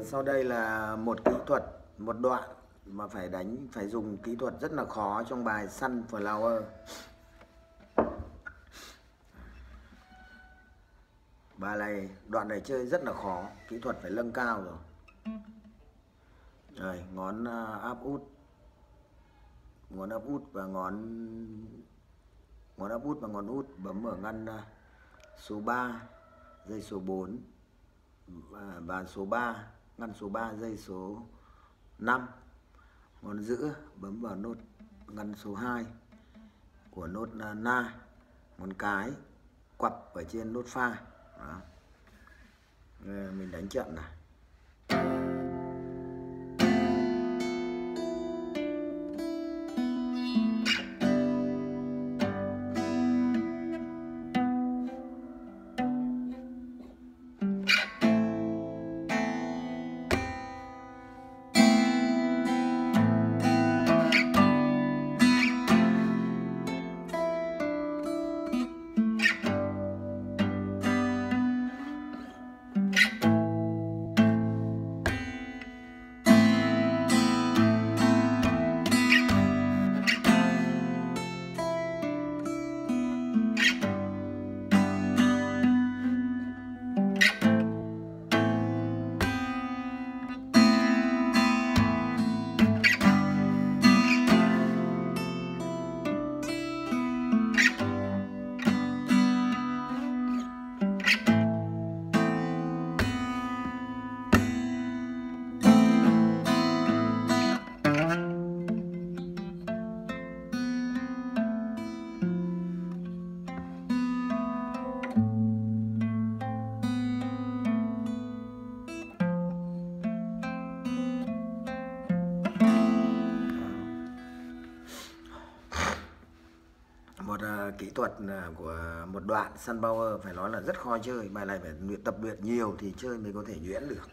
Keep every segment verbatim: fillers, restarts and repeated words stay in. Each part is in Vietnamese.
sau đây là một kỹ thuật, một đoạn mà phải đánh, phải dùng kỹ thuật rất là khó trong bài Sunflower. Bài này, đoạn này chơi rất là khó, kỹ thuật phải nâng cao rồi. Rồi, ngón áp út, ngón áp út và ngón ngón áp út và ngón út bấm ở ngăn số ba, dây số bốn và, và số ba, ngăn số ba, dây số năm. Ngón giữa bấm vào nốt ngăn số hai của nốt na. Ngón cái quặp ở trên nốt pha. Đó. Mình đánh chậm này. Một uh, kỹ thuật uh, của một đoạn Sunflower phải nói là rất khó chơi. Bài này phải luyện tập luyện nhiều thì chơi mới có thể nhuyễn được.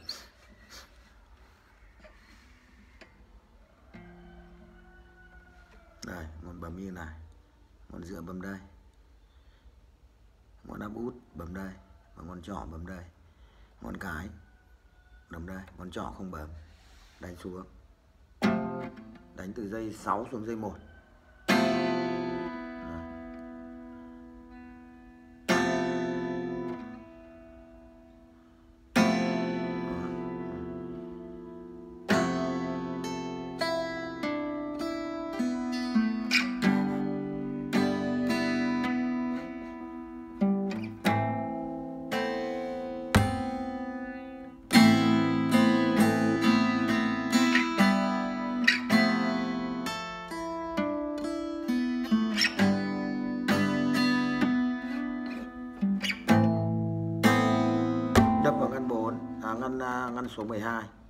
Đây, ngón bấm như này, ngón giữa bấm đây, ngón áp út bấm đây và ngón trỏ bấm đây, ngón cái bấm đây, ngón trỏ không bấm. Đánh xuống, đánh từ dây sáu xuống dây một. Đập vào ngăn bốn, à, ngăn ngăn số mười hai.